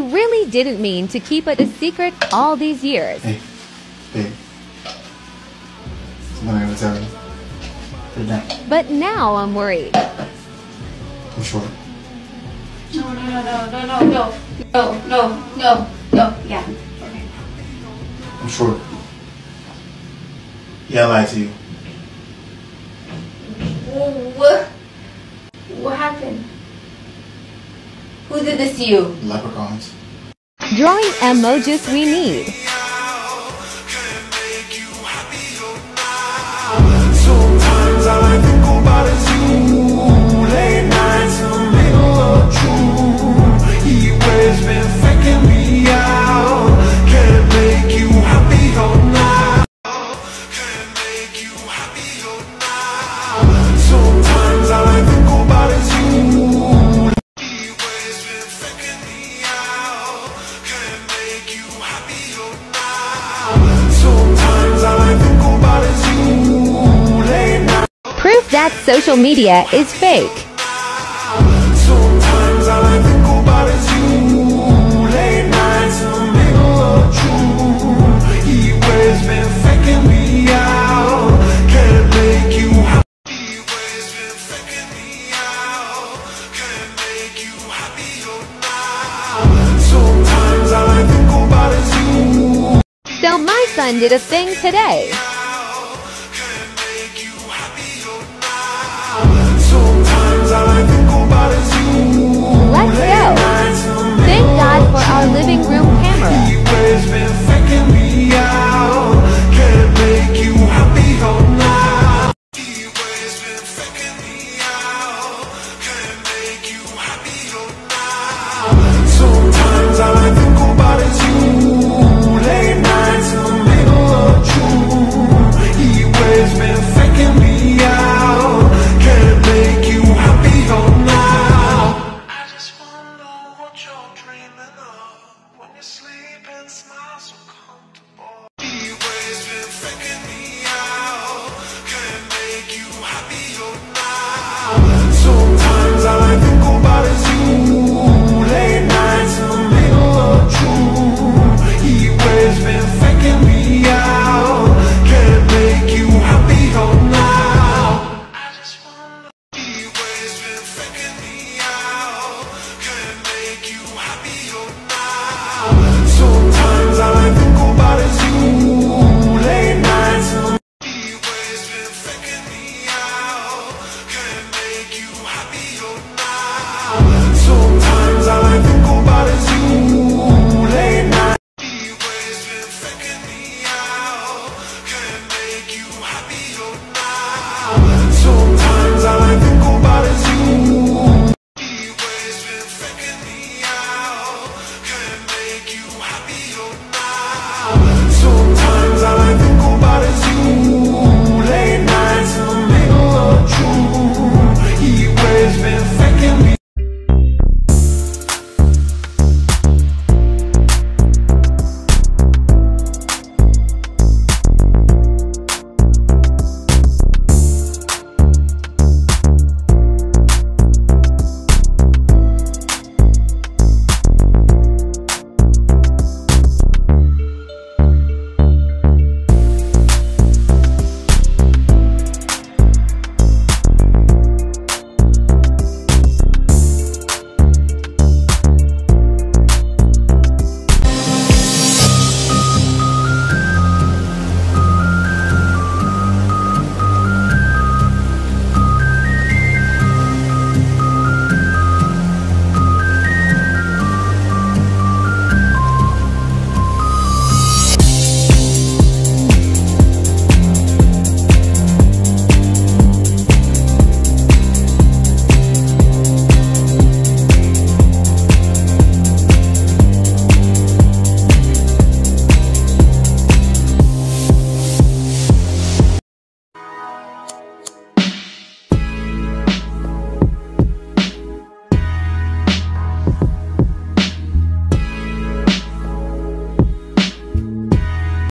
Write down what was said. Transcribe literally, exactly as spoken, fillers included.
You really didn't mean to keep it a secret all these years. Hey, babe. Something I'm gonna tell you. Put it down. But now I'm worried. I'm short. No, no, no, no, no, no, no, no, no, no, no, yeah, okay. I'm short. Yeah, I lied to you. What? What happened? Who did this to you? Leprechauns. Drawing emojis we need. Sometimes all I think about is you. Late nights in the middle of June. He always been faking me out. Can't make you happier now. Can't make you happier now. Sometimes all I think about is you. He always been faking me out. Can't make you happier now. Sometimes all I think about is you. Proof that social media is fake. Sometimes all I think about is you. Late nights in the middle of June. He always been faking me out. Can't make you happy. He always been faking me out. Can't make you happier now. Sometimes all I think about is you. So my son did a thing today. Sometimes all I think about is you. Let's go.